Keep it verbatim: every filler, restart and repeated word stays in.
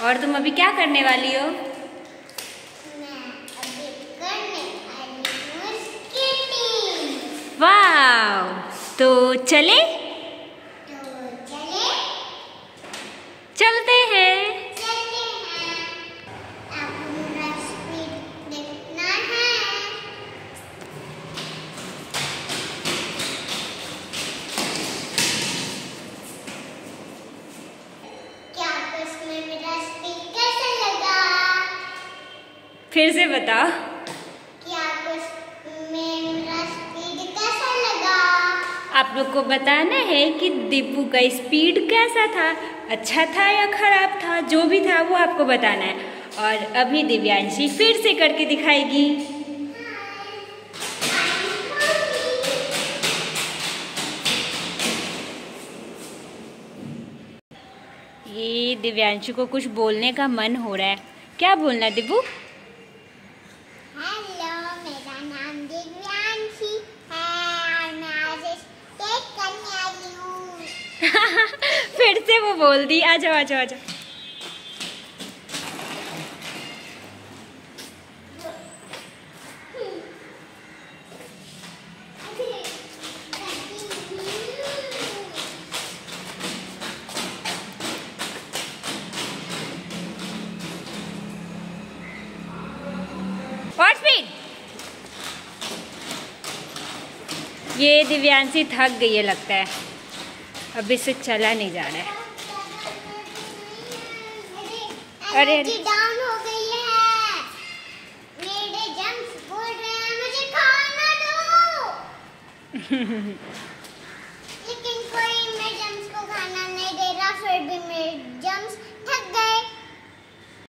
और तुम अभी क्या करने वाली हो? मैं अभी करने वाली हूँ स्केटिंग। वाव, तो चले? तो चले? चलते हैं। चलते हैं। आपको मेरा स्पीड देखना है। क्या आपको इसमें मेरा स्पीड कैसा लगा? फिर से बताओ। क्या आपको इसमें मेरा स्पीड कैसा लगा? आप लोग को बताना है कि दीपू का स्पीड कैसा था, अच्छा था या खराब था, जो भी था वो आपको बताना है। और अभी दिव्यांशी फिर से करके दिखाएगी। ये दिव्यांशी को कुछ बोलने का मन हो रहा है। क्या बोलना है दीपू? हेलो, मेरा नाम दिव्यांशी है और मैं आज स्केट करने आई हूँ। फिर से वो बोल दी। आ जाओ आ जाओ आ जाओ। और स्पीड। ये दिव्यांशी थक गई है लगता है, अब इससे चला नहीं जा रहा है। अरे एनर्जी डाउन हो गई है। मेरे जम्प्स बोल रहे हैं मुझे खाना दो। लेकिन कोई मेरे जम्प्स को खाना नहीं दे रहा, फिर भी